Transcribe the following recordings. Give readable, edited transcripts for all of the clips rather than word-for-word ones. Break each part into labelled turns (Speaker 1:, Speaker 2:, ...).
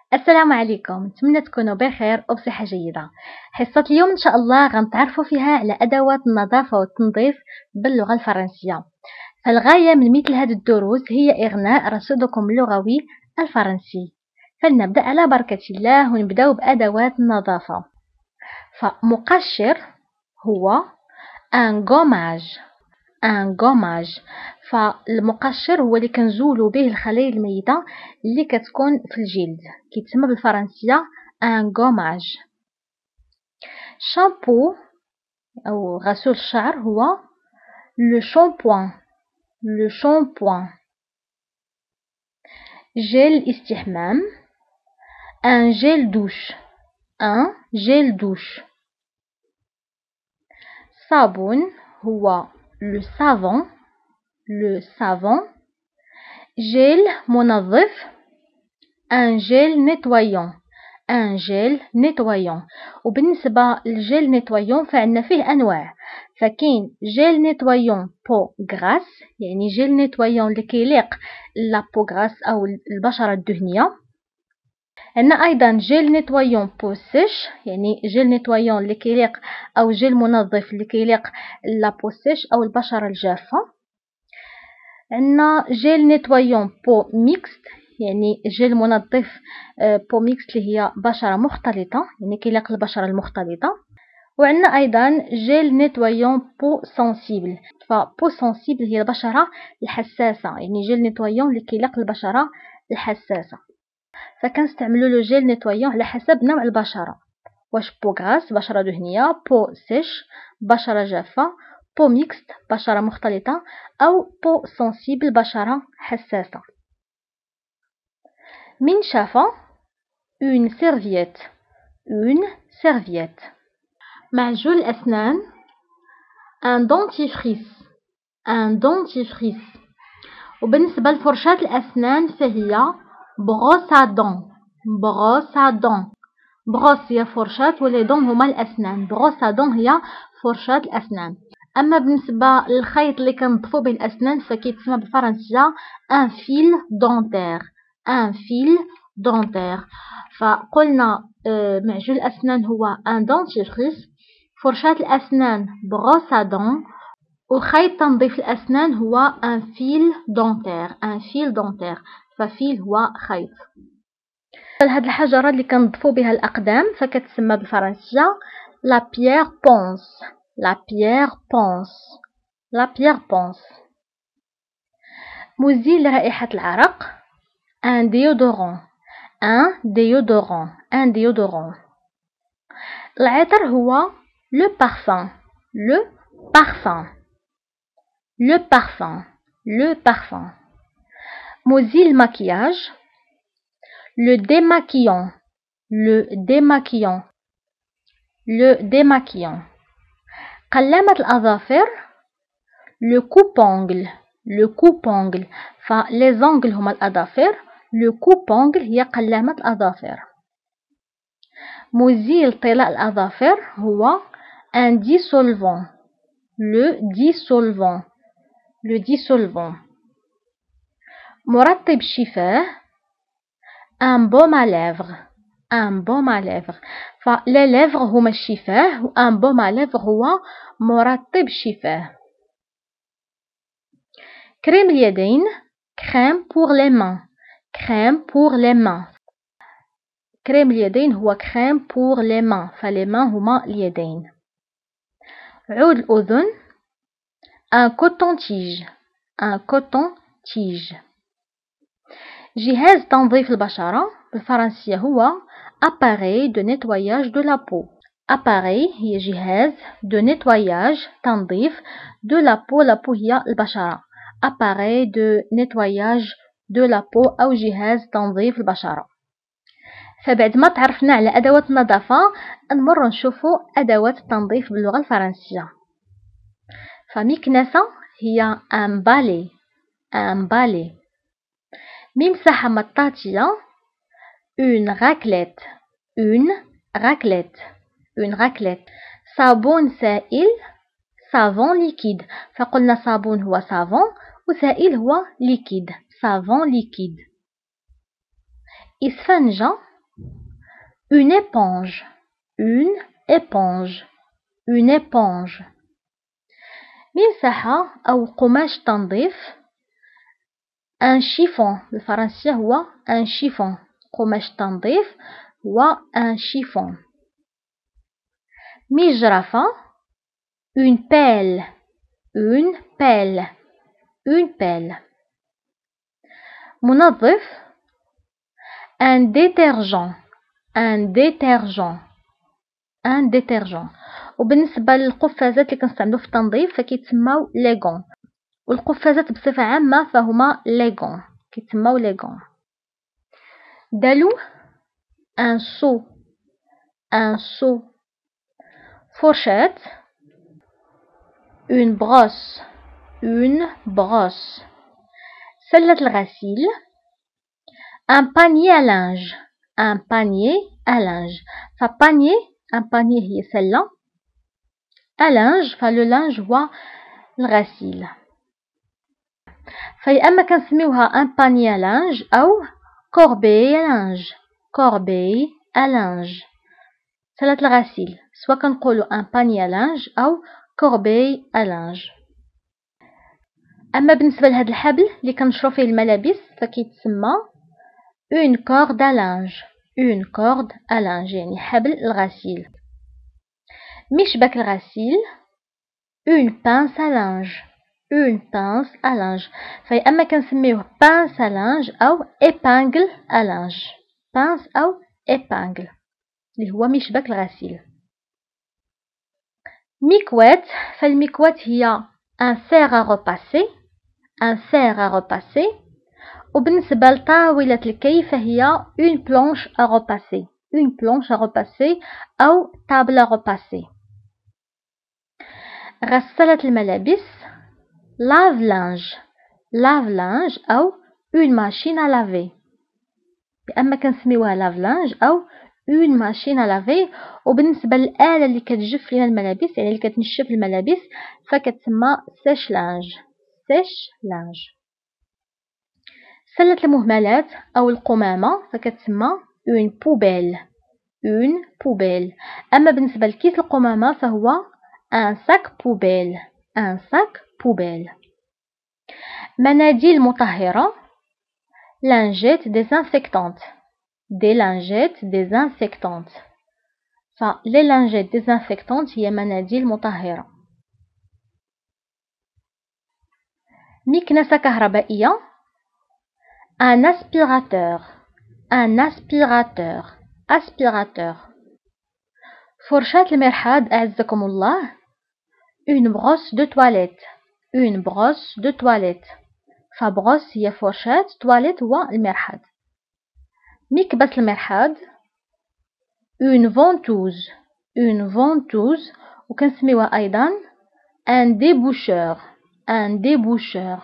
Speaker 1: السلام عليكم، نتمنى تكونوا بخير وبصحة جيدة. حصة اليوم إن شاء الله غنتعرفوا فيها على أدوات النظافة والتنظيف باللغة الفرنسية. فالغاية من مثل هذه الدروس هي إغناء رصيدكم اللغوي الفرنسي. فلنبدأ على بركة الله ونبدأ بأدوات النظافة. فمقشر هو un gommage. فالمقشر هو اللي كنزولو به الخلايا الميتة اللي كتكون في الجلد، كيتسمى بالفرنسية ان غوماج. شامبو او غسول الشعر هو لو شامبوان. جيل الاستحمام ان جيل دوش. صابون هو لو savon. جيل منظف un gel nettoyant. وبالنسبة للجيل نيتوايون فعندنا فيه أنواع، فكاين جيل نيتوايون بو غراس، يعني جيل نيتوايون اللي كيليق لا بو غراس أو البشرة الدهنية. عندنا أيضا جيل نيتوايون بو سيش، يعني جيل نيتوايون اللي كيليق أو جيل منظف اللي كيليق لا بو سيش أو البشرة الجافة. عندنا جيل نيتوايون بو ميكست، يعني جيل منظف بو ميكست اللي هي بشرة مختلطة، يعني كيليق البشرة المختلطة. وعندنا أيضا جيل نيتوايون بو سنسيبل. فبو سنسيبل هي البشرة الحساسة، يعني جيل نيتوايون اللي كيليق البشرة الحساسة. فكنستعملوا لو جيل نيتوايون على حسب نوع البشرة، واش بو غراس بشرة دهنية، بو سيش بشرة جافة، بو ميكست بشرة مختلطة، أو بو سنسيبل بشرة حساسة. منشفة une serviette. معجون الأسنان un dentifrice. وبالنسبة لفرشاة الأسنان فهي بروس هي فرشاة ولي دون هما الأسنان، بروسادون هي فرشاة الأسنان. أما بالنسبة للخيط اللي كنظفو به الأسنان فكيتسمى بالفرنسية ان فيل دونتير. فقلنا معجون الأسنان هو ان دونتيفريس، فرشاة الأسنان بروسادون، وخيط تنظيف الأسنان هو ان فيل دونتير. ففيل هو خيط. هاد الحجرة اللي كنظفو بها الأقدام فكتسمى بالفرنسية لا بيير بونس. مزيل رائحة العرق ان ديودورون. العطر هو لو بارفان. مزيل المكياج le démaquillant. قلامة الأظافر le coupe-ongle. فلي زونغل هما الأظافر، le coupe-ongle هي قلامة الأظافر. مزيل طلاء الأظافر هو un dissolvant le dissolvant. مرطب الشفاه un baume à lèvres. فلي ليفغ هما الشفاه، و ان بوم à lèvres هو مرطب الشفاه. كريم اليدين crème pour les mains. كريم اليدين هو crème pour les mains، فلي mains هما اليدين. عود الأذن un coton-tige. جهاز تنظيف البشرة بالفرنسية هو appareil de nettoyage de la peau. appareil هي جهاز de nettoyage تنظيف de la peau هي البشرة. appareil de nettoyage de la peau أو جهاز تنظيف البشرة. فبعد ما تعرفنا على أدوات النظافة نمر نشوفوا أدوات التنظيف باللغة الفرنسية. فمكنسة هي un balai. ممسحة مطاطية une raclette. صابون سائل savon liquide. فقلنا صابون هو savon وسائل هو liquide savon liquide. إسفنجة Une éponge. Une éponge. Une éponge. مساحة أو قماش تنظيف. un chiffon. بالفرنسية هو un chiffon. قماش تنظيف هو un chiffon. مجرفة. une pelle. Une pelle. Une pelle. منظف. Un détergent. Un détergent. Un détergent. وبالنسبة للقفازات اللي كنستعملو في التنظيف فكيتسماو ليغون. والقفازات بصفة عامة فهما ليغون. كيتسماو ليغون. دلو. Un seau. Un seau. Fourchette. Une brosse. Une brosse. سلة الغسيل. Un panier à linge. Un panier à linge. فبانيي un panier هي سلة. à linge فلو linge هو الغسيل. فيا اما كنسميوها un panier à linge أو corbeille à linge. corbeille à linge. سلة الغسيل سواء كنقولو un panier à linge أو corbeille à linge. أما بالنسبة لهذا الحبل اللي كنشرو فيه الملابس فكيتسمى une corde à linge. une corde à linge يعني حبل الغسيل. مشبك الغسيل une pince à linge. une pince à linge فيا اما كنسميوه pince à linge أو épingle à linge. pince أو épingle اللي هو مشبك الغسيل. مكوات فالمكوات هي un fer à repasser. un fer à repasser. وبالنسبة لطاولة الكي فهي une planche à repasser. une planche à repasser أو table à repasser. غسالة الملابس lave linge. lave linge أو une machine à laver. بأما كنسميوها lave linge أو une machine à laver. وبالنسبة للآلة اللي كتجف لنا الملابس يعني اللي كتنشف الملابس فكتسمى sèche linge. sèche linge. سلة المهملات أو القمامة فكتسمى une poubelle. une poubelle. أما بالنسبة لكيس القمامة فهو un sac poubelle. un sac poubelle. مناديل مطهرة lingettes désinfectantes. des lingettes désinfectantes. les lingettes désinfectantes هي مناديل مطهرة. مكنسة كهربائية un aspirateur. un aspirateur. aspirateur. فرشاة المرحاض أعزكم الله une brosse de toilette. une brosse de toilette. فبروس هي فرشاة تواليت هو المرحاض. مكبس المرحاض une ventouse. une ventouse وكنسميوها أيضا un déboucheur. un déboucheur.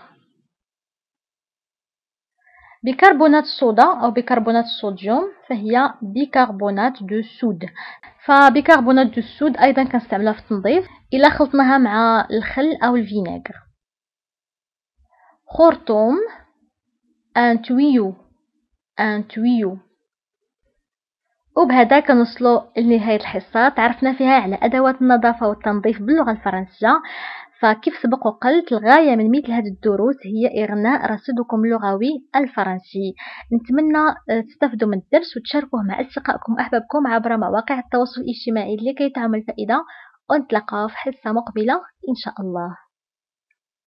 Speaker 1: بيكربونات الصودا أو بيكربونات الصوديوم فهي بيكربونات دو سود. فبيكربونات دو سود أيضا كنستعملها في التنظيف إلا خلطناها مع الخل أو الفينيغر. خرطوم un tuyau. un tuyau. وبهذا كنوصلوا لنهاية الحصة. تعرفنا فيها على أدوات النظافة والتنظيف باللغة الفرنسية. فكيف سبق وقلت الغاية من مثل هذه الدروس هي إغناء رصيدكم اللغوي الفرنسي. نتمنى تستفدوا من الدرس وتشاركوه مع أصدقائكم وأحبابكم عبر مواقع التواصل الاجتماعي لكي تعم الفائدة. ونتلاقى في حصة مقبلة إن شاء الله.